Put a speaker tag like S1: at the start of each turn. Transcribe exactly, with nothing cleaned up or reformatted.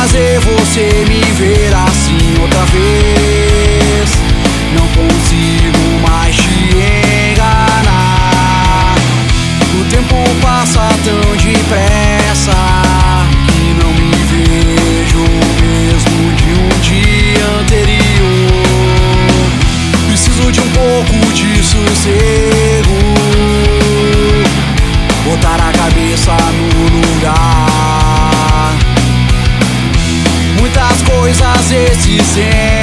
S1: fazer você me ver assim outra vez. Não consigo mais te enganar. O tempo passa tão depressa que não me vejo mesmo de um dia anterior. Preciso de um pouco de sossego, botar a cabeça no lugar. Muitas coisas esse sempre